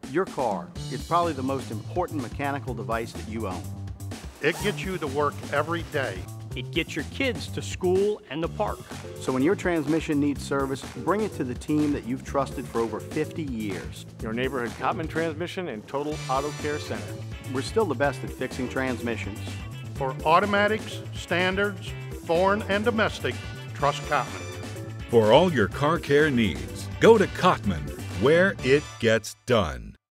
Your car is probably the most important mechanical device that you own. It gets you to work every day. It gets your kids to school and the park. So when your transmission needs service, bring it to the team that you've trusted for over 50 years. Your neighborhood Cottman Transmission and Total Auto Care Center. We're still the best at fixing transmissions. For automatics, standards, foreign and domestic, trust Cottman. For all your car care needs, go to Cottman, where it gets done.